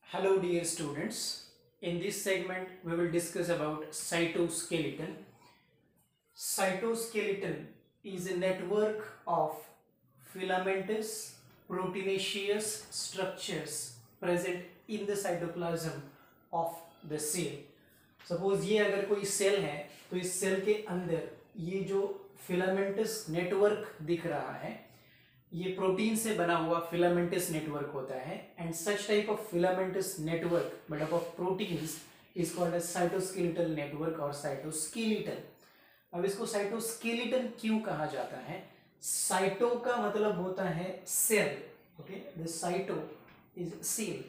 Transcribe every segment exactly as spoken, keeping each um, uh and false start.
Hello dear students. In this segment we will discuss about cytoskeleton. Cytoskeleton is a network of filamentous proteinaceous structures present in the cytoplasm of the cell. Suppose ये अगर कोई cell है तो इस cell के अंदर ये जो फिलामेंटस नेटवर्क दिख रहा है ये प्रोटीन से बना हुआ फिलामेंटस नेटवर्क होता है and such type of filamentous network made up of proteins is called as cytoskeletal network और साइटोस्केलेटन. अब इसको साइटोस्केलेटन क्यों कहा जाता है? साइटो का मतलब होता है cell. Okay, the cyto is cell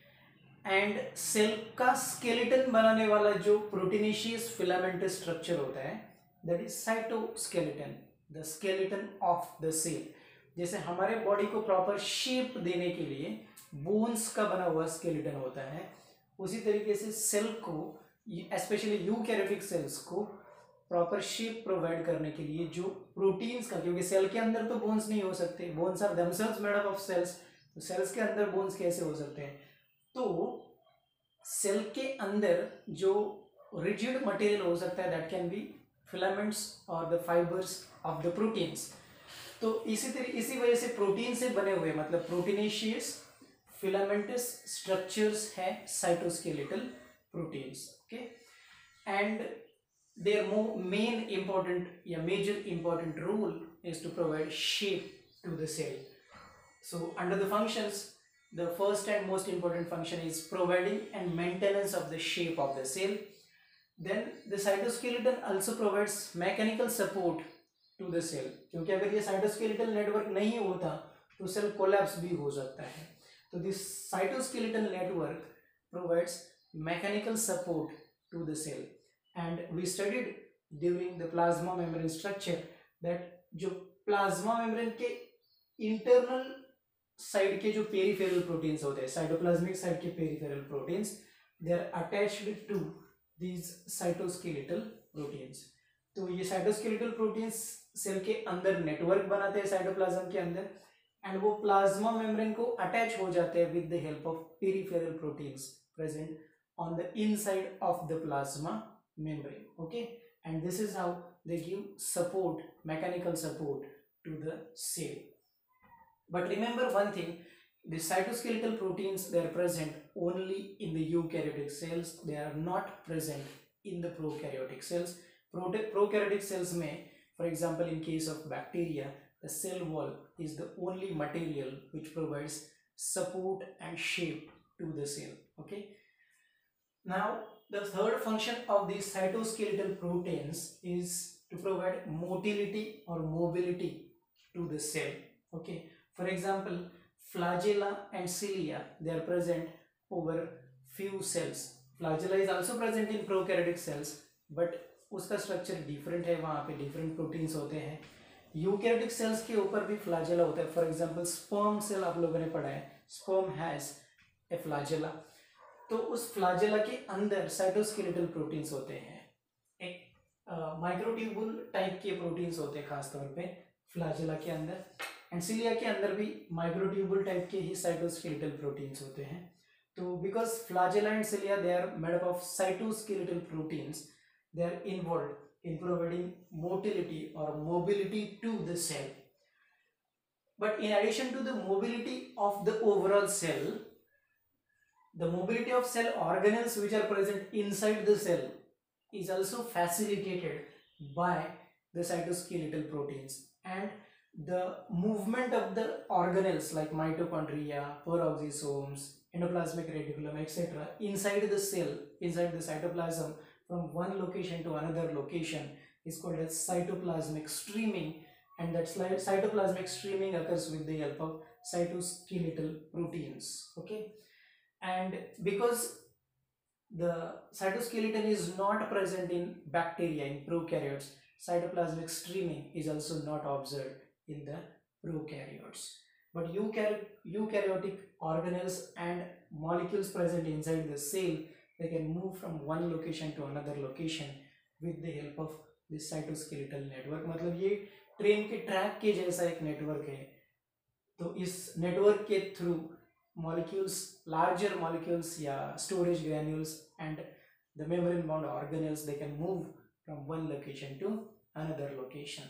and cell का स्केलेटन बनाने वाला जो प्रोटीनेशियस फिलामेंटस स्ट्रक्चर होता है that is cytoskeleton, the skeleton of the cell. जैसे हमारे बॉडी को प्रॉपर शेप देने के लिए बोन्स का बना हुआ स्केलेटन होता है, उसी तरीके से सेल को, स्पेशली यूकैरियोटिक सेल्स को प्रॉपर शेप प्रोवाइड करने के लिए जो प्रोटीन्स का, क्योंकि सेल के अंदर तो बोन्स नहीं हो सकते, bones are themselves made up of cells, तो सेल्स के अंदर बोन्स कैसे हो सकते हैं? तो सेल के अंदर जो रिजिड मटेरियल हो सकता है दैट कैन बी फिलामेंट्स और the fibres of the proteins. तो इसी तरह इसी वजह से प्रोटीन से बने हुए मतलब प्रोटीनेशियस फिलामेंटस स्ट्रक्चर्स है cytoskeletal proteins. Okay, and their main important या major important role is to provide shape to the cell. So under the functions the first and most important function is providing and maintenance of the shape of the cell. Then the cytoskeleton also provides mechanical support to the cell, क्योंकि अगर ये cytoskeletal network नहीं होता तो cell collapse भी हो सकता है. तो this cytoskeletal network provides mechanical support to the cell and we studied during the plasma membrane structure that जो plasma membrane के internal साइड के जो पेरिफेरल प्रोटीन्स होते हैं, साइटोप्लाज्मिक साइड के peripheral proteins, they are attached to these cytoskeletal proteins. तो ये cytoskeletal proteins cell के अंदर नेटवर्क बनाते हैं साइटोप्लाज्म के अंदर एंड वो प्लाज्मा मेम्ब्रेन को अटैच हो जाते हैं with the help of peripheral proteins present on the inside of the plasma membrane. Okay, and this is how they give support, mechanical support to the cell. But remember one thing, the cytoskeletal proteins, they are present only in the eukaryotic cells. They are not present in the prokaryotic cells. Pro prokaryotic cells may, for example, in case of bacteria, the cell wall is the only material which provides support and shape to the cell. Okay. Now, the third function of these cytoskeletal proteins is to provide motility or mobility to the cell. Okay. For example, flagella and cilia, they are present over few cells. Flagella is also present in prokaryotic cells, but उसका structure different है, वहाँ पे different proteins होते हैं. Eukaryotic cells के ऊपर भी flagella होता है. फॉर एग्जांपल स्पर्म सेल आप लोगों ने पढ़ा है, स्पर्म हैज ए फ्लैजेला. तो उस फ्लैजेला के अंदर साइटोस्केलेटल प्रोटीन्स होते हैं, एक माइक्रोट्यूबुल टाइप के प्रोटीन्स होते हैं खासतौर पे फ्लैजेला के अंदर, एंड सिलिया के अंदर भी माइक्रोट्यूबुल टाइप के ही साइटोस्केलेटल प्रोटीन्स होते हैं. तो because flagella and cilia they are made up of cytoskeletal proteins, they are involved in providing motility और mobility to the cell. But in addition to the mobility of the overall cell, the mobility of cell organelles which are present inside the cell is also facilitated by the cytoskeletal proteins, and the movement of the organelles like mitochondria, peroxisomes, endoplasmic reticulum, et cetera inside the cell, inside the cytoplasm from one location to another location is called as cytoplasmic streaming, and that cytoplasmic streaming occurs with the help of cytoskeletal proteins. Okay, and because the cytoskeleton is not present in bacteria, in prokaryotes, cytoplasmic streaming is also not observed in the prokaryotes. But eukaryotic organelles and molecules present inside the cell, they can move from one location to another location with the help of this cytoskeletal network. मतलब ये train के track के जैसा एक network है. तो इस network के through molecules, larger molecules, yeah, storage granules and the membrane bound organelles, they can move from one location to another location.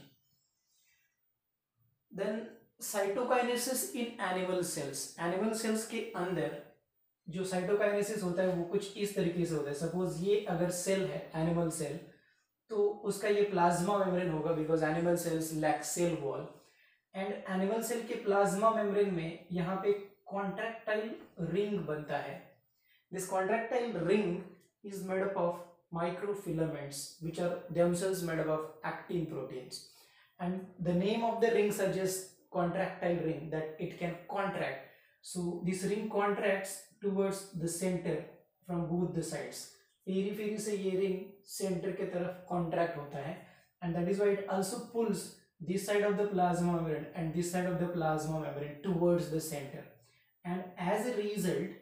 Then cytokinesis in animal cells. Animal cells के अंदर जो साइटोकाइनेसिस होता है वो कुछ इस तरीके से होता है. सपोज ये अगर सेल है, एनिमल सेल, तो उसका ये प्लाज्मा मेम्ब्रेन होगा because animal cells lack cell wall. And animal cell के प्लाज्मा मेम्ब्रेन में यहाँ पे कॉन्ट्रैक्टाइल रिंग बनता है. This contractile ring is made up of microfilaments which are themselves made up of actin proteins, and the name of the ring suggests contractile ring, that it can contract. So this ring contracts towards the center from both the sides. Periphery से ये ring center के तरफ contract होता है, and that is why it also pulls this side of the plasma membrane and this side of the plasma membrane towards the center, and as a result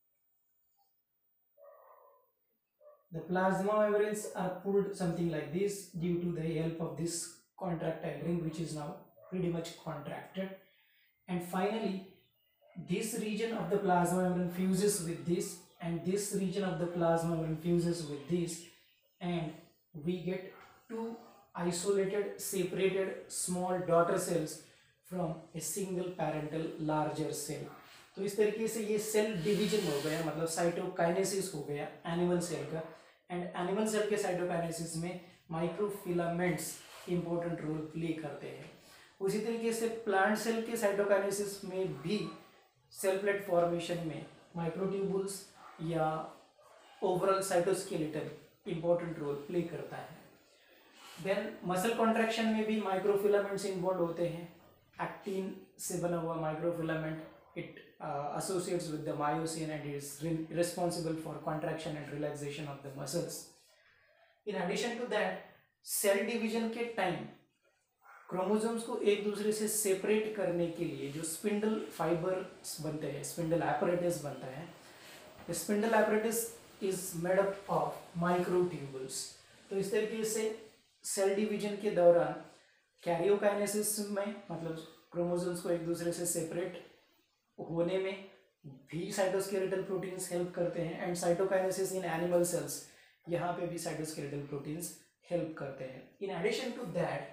the plasma membranes are pulled something like this due to the help of this contractile ring, which is now pretty much contracted. And finally, this region of the plasma membrane fuses with this, and this region of the plasma membrane fuses with this, and we get two isolated, separated small daughter cells from a single parental larger cell. तो इस तरीके से ये cell division हो गया, मतलब cytokinesis हो गया एनिमल सेल का. एंड एनिमल सेल के साइटोकाइनेसिस में माइक्रोफिलामेंट्स इंपॉर्टेंट रोल प्ले करते हैं. उसी तरीके से प्लांट सेल के साइटोकाइनेसिस में भी सेल प्लेट फॉर्मेशन में माइक्रोट्यूबुल्स या overall cytoskeleton important role play करता है. देन मसल कॉन्ट्रैक्शन में भी माइक्रोफिलामेंट्स इन्वॉल्व होते हैं. एक्टिन से बना हुआ microfilament, it uh, associates with the myosin and is re responsible for contraction and relaxation of the muscles. In addition to that, cell division के टाइम क्रोमोसोम्स को एक दूसरे से सेपरेट करने के लिए जो स्पिंडल फाइबर्स बनते हैं, स्पिंडल apparatus बनता है, the spindle apparatus is made up of microtubules. तो इस तरीके से सेल डिवीजन के दौरान कैरियोकाइनेसिस में, मतलब क्रोमोसोम्स को एक दूसरे से सेपरेट होने में भी साइटोस्केलेटल प्रोटीन्स हेल्प करते हैं. And cytokinesis in animal cells, यहाँ पे भी साइटोस्केलेटल प्रोटीन्स हेल्प करते हैं. In addition to that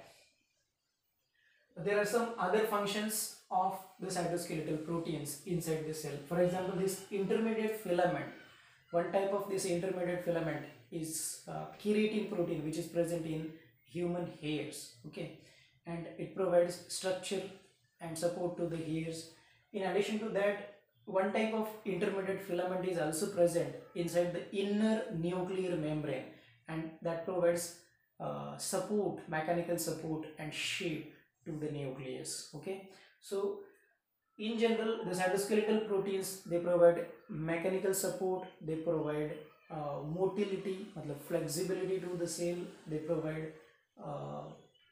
there are some other functions of the cytoskeletal proteins inside the cell. For example, this intermediate filament, one type of this intermediate filament is uh, keratin protein, which is present in human hairs. Okay, and it provides structure and support to the hairs. In addition to that, one type of intermediate filament is also present inside the inner nuclear membrane, and that provides uh, support, mechanical support and shape to the nucleus. Okay, so in general, the cytoskeletal proteins, they provide mechanical support, they provide uh, motility, matlab flexibility to the cell, they provide uh,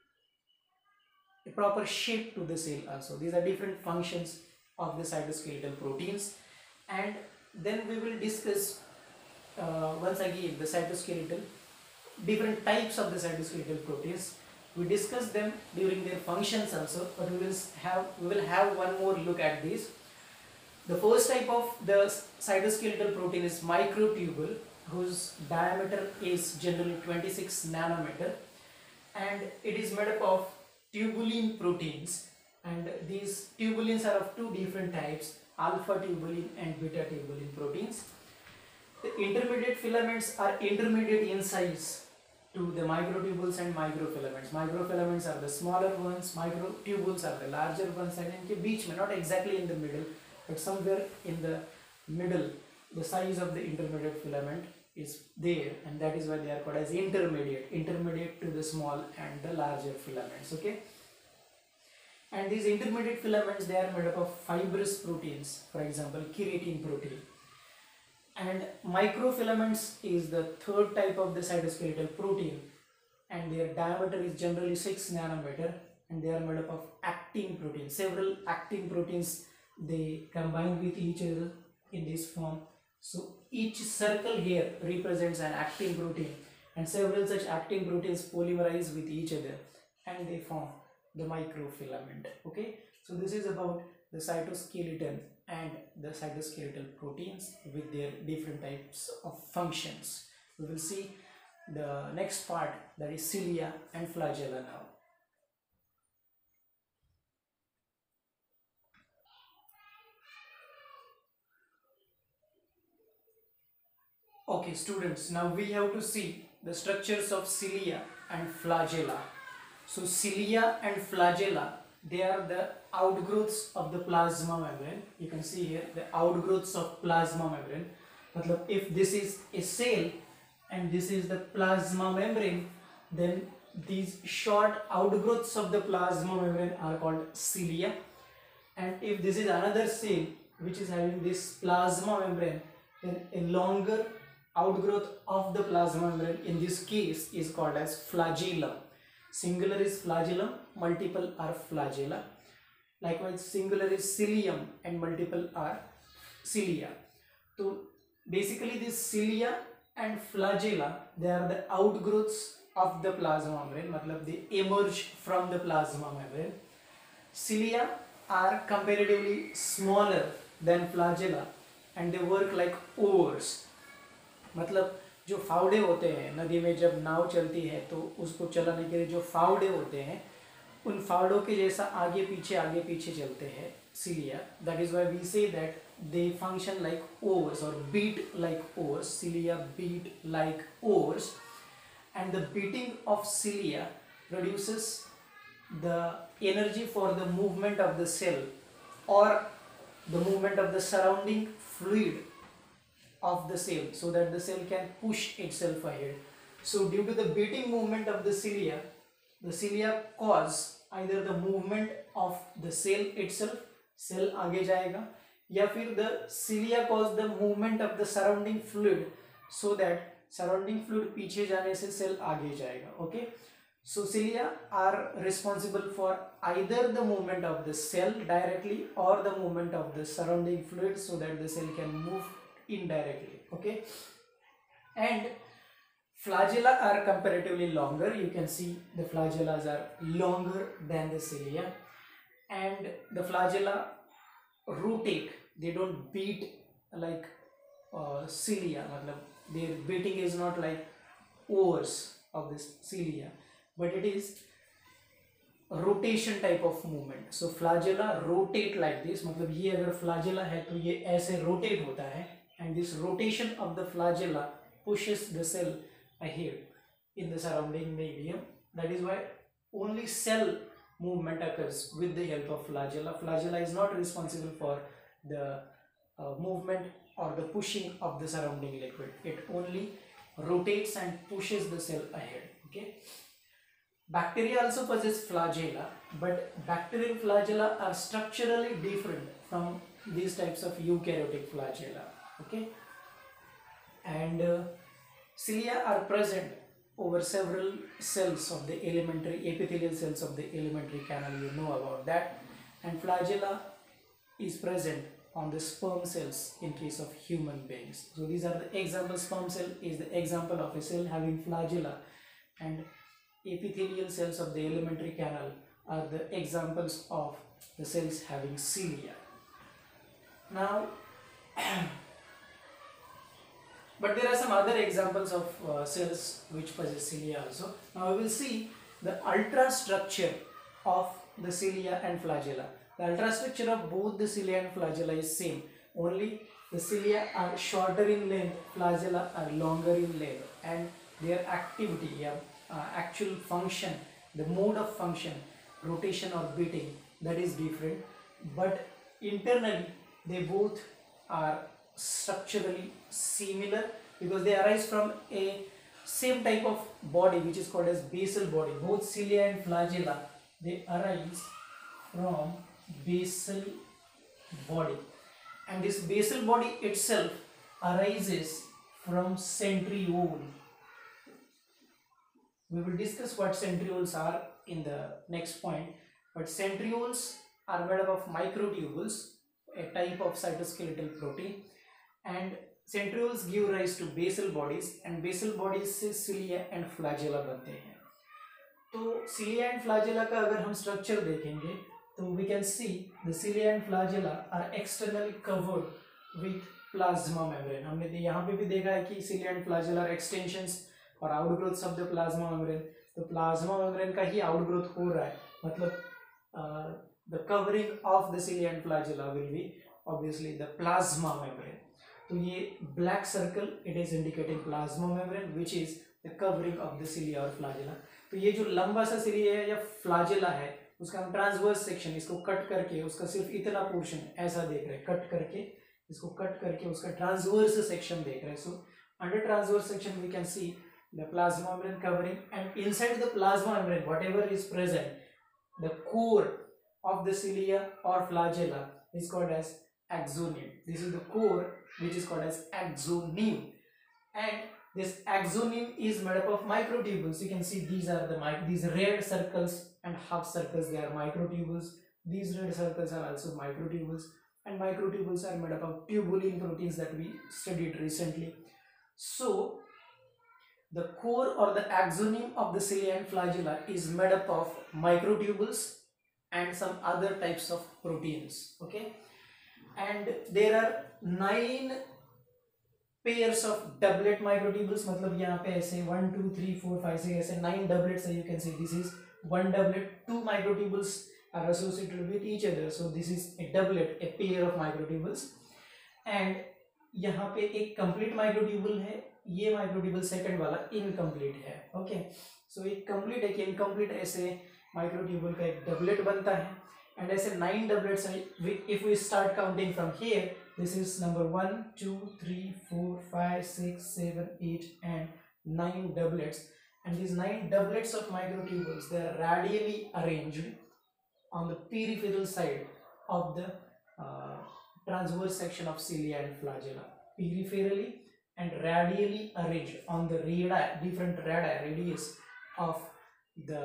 a proper shape to the cell also. These are different functions of the cytoskeletal proteins. And then we will discuss uh, once again the cytoskeletal, different types of the cytoskeletal proteins. We discussed them during their functions also, but we will have we will have one more look at this. The first type of the cytoskeletal protein is microtubule, whose diameter is generally twenty-six nanometer, and it is made up of tubulin proteins, and these tubulins are of two different types, alpha tubulin and beta tubulin proteins. The intermediate filaments are intermediate in size to the microtubules and microfilaments. Microfilaments are the smaller ones, microtubules are the larger ones, and in the beach, not exactly in the middle, but somewhere in the middle, the size of the intermediate filament is there, and that is why they are called as intermediate, intermediate to the small and the larger filaments. Okay, and these intermediate filaments, they are made up of fibrous proteins, for example keratin protein. And microfilaments is the third type of the cytoskeletal protein, and their diameter is generally six nanometer, and they are made up of actin protein. Several actin proteins, they combine with each other in this form. So each circle here represents an actin protein, and several such actin proteins polymerize with each other and they form the microfilament. Okay, so this is about the cytoskeleton and the cytoskeletal proteins with their different types of functions. We will see the next part, that is cilia and flagella now. Okay students, now we have to see the structures of cilia and flagella. So cilia and flagella, they are the outgrowths of the plasma membrane. You can see here the outgrowths of plasma membrane. Matlab, if this is a cell and this is the plasma membrane, then these short outgrowths of the plasma membrane are called cilia. And if this is another cell which is having this plasma membrane, then a longer outgrowth of the plasma membrane in this case is called as flagellum. Singular is flagellum, multiple are flagella. Likewise, singular is cilium and multiple are cilia. So basically this cilia and flagella, they are the outgrowths of the plasma membrane, matlab they emerge from the plasma membrane. Cilia are comparatively smaller than flagella and they work like oars. मतलब जो फावड़े होते हैं नदी में जब नाव चलती है तो उसको चलाने के लिए जो फावड़े होते हैं, उन फावड़ों के जैसा आगे पीछे आगे पीछे चलते हैं cilia. That is why we say that they function like oars or beat like oars. Cilia beat like oars, and the beating of cilia produces the energy for the movement of the cell or the movement of the surrounding fluid of the cell, so that the cell can push itself ahead. So due to the beating movement of the cilia, the cilia cause either the movement of the cell itself, cell आगे जाएगा, या फिर the cilia cause the movement of the surrounding fluid, so that surrounding fluid पीछे जाने से cell आगे जाएगा. Okay, so cilia are responsible for either the movement of the cell directly or the movement of the surrounding fluid, so that the cell can move indirectly. Okay, and flagella are comparatively longer. You can see the flagellas are longer than the cilia, and the flagella rotate. They don't beat like uh, cilia. Their beating is not like oars of this cilia, but it is a rotation type of movement. So flagella rotate like this. मतलब ये अगर flagella है तो ये ऐसे rotate होता है, and this rotation of the flagella pushes the cell ahead in the surrounding medium. That is why only cell movement occurs with the help of flagella. Flagella is not responsible for the uh, movement or the pushing of the surrounding liquid. It only rotates and pushes the cell ahead. Okay. Bacteria also possess flagella, but bacterial flagella are structurally different from these types of eukaryotic flagella. Okay, and uh, cilia are present over several cells of the elementary epithelial cells of the elementary canal. You know about that. And flagella is present on the sperm cells in case of human beings. So these are the examples. Sperm cell is the example of a cell having flagella, and epithelial cells of the elementary canal are the examples of the cells having cilia. Now but there are some other examples of uh, cells which possess cilia also. Now we will see the ultrastructure of the cilia and flagella. The ultrastructure of both the cilia and flagella is same, only the cilia are shorter in length, flagella are longer in length, and their activity, yeah, uh, actual function, the mode of function, rotation or beating, that is different, but internally they both are structurally similar because they arise from a same type of body which is called as basal body. Both cilia and flagella, they arise from basal body, and this basal body itself arises from centriole. We will discuss what centrioles are in the next point, but centrioles are made up of microtubules, a type of cytoskeletal protein, and centrioles give rise to basal bodies, and basal bodies से cilia and flagella बनते हैं. तो cilia and flagella का अगर हम structure देखेंगे तो we can see the cilia and flagella are externally covered with plasma membrane. हमने यहाँ पे भी देखा है कि cilia and flagella are extensions और outgrowths of the plasma membrane. तो plasma membrane का ही outgrowth हो रहा है, मतलब uh, the covering of the cilia and flagella will be obviously the plasma membrane. तो ये black circle it is indicating plasma membrane which is the covering of the cilia और flagella. तो ये जो लंबा सा cilia है या flagella है उसका हम ट्रांसवर्स सेक्शन, इसको कट करके उसका सिर्फ इतना पोर्शन ऐसा देख रहे हैं, कट करके इसको कट करके उसका ट्रांसवर्स सेक्शन देख रहे हैं. So under transverse section we can see the plasma membrane covering and inside the plasma membrane whatever is present the core of the cilia or flagella is called as axonium. This is the core which is called as axonium, and this axonium is made up of microtubules. You can see these are the these red circles and half circles, they are microtubules. These red circles are also microtubules, and microtubules are made up of tubulin proteins that we studied recently. So the core or the axonium of the cilia and flagella is made up of microtubules and some other types of proteins. Okay, and there are nine pairs of doublet microtubules. मतलब यहाँ पे ऐसे one two three four five six ऐसे nine doublets है. You can see this is one doublet. Two microtubules are associated with each other, so this is a doublet, a pair of microtubules. And यहाँ पे एक complete microtubule है, ये microtubule second वाला incomplete है. Okay, so एक complete एक incomplete ऐसे माइक्रोट्यूबुल का एक डबलेट बनता है. एंड ऐसे नाइन डबलेट्स हैं. If we start counting from here, this is number one two three four five six seven eight and nine doublets. And these nine doublets of microtubules, they are radially arranged on the peripheral side of the uh, transverse section of cilia and flagella, peripherally and radially arranged on the radii, different radii, radius of the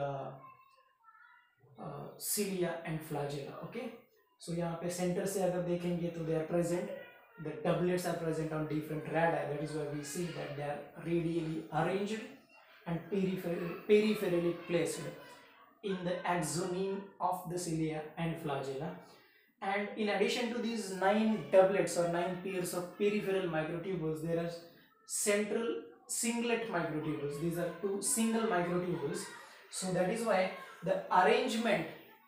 cilia and flagella. Okay, so यहाँ पे center से अगर देखेंगे तो they are present, the doublets are present on different radii. That is why we see that they are radially arranged and peripherally, peripherally placed in the axonium of the cilia and flagella. And in addition to these nine doublets or nine pairs of peripheral microtubules, there are central singlet microtubules. These are two single microtubules. So that is why the arrangement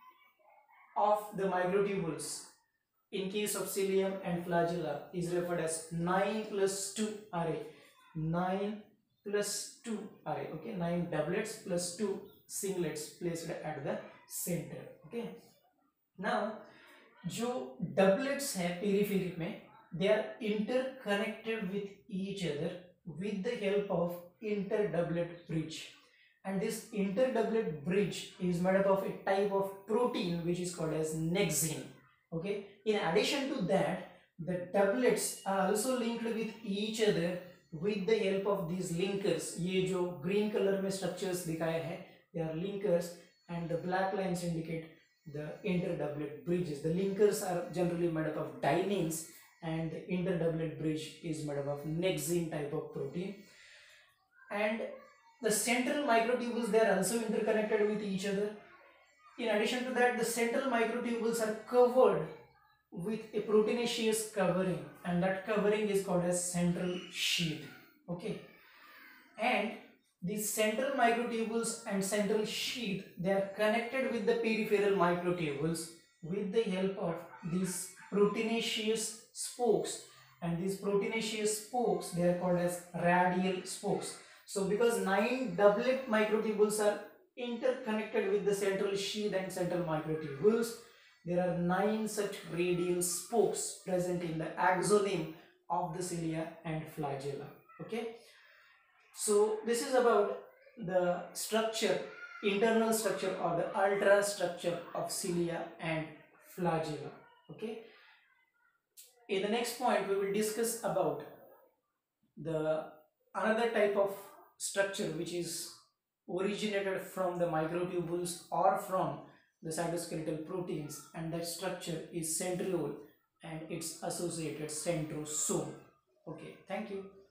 of the microtubules in case of cilium and flagella is referred as nine plus two array. nine plus two array. Okay, nine doublets plus two singlets placed at the center. Okay, now जो doublets हैं periphery में, they are interconnected with each other with the help of interdoublet bridge. And this interdoublet bridge is made up of a type of protein which is called as nexin. Okay, in addition to that, the doublets are also linked with each other with the help of these linkers. ये जो green color में structures दिखाए हैं, they are linkers, and the black lines indicate the interdoublet bridges. The linkers are generally made up of dyneins, and the interdoublet bridge is made up of nexin type of protein. And the central microtubules, they are also interconnected with each other. In addition to that, the central microtubules are covered with a proteinaceous covering, and that covering is called as central sheath. Okay, and these central microtubules and central sheath, they are connected with the peripheral microtubules with the help of these proteinaceous spokes, and these proteinaceous spokes, they are called as radial spokes. So because nine doublet microtubules are interconnected with the central sheath and central microtubules, there are nine such radial spokes present in the axonium of the cilia and flagella. Okay, so this is about the structure, internal structure or the ultrastructure of cilia and flagella. Okay, in the next point we will discuss about the another type of structure which is originated from the microtubules or from the cytoskeletal proteins, and that structure is centriole and its associated centrosome. Okay, thank you.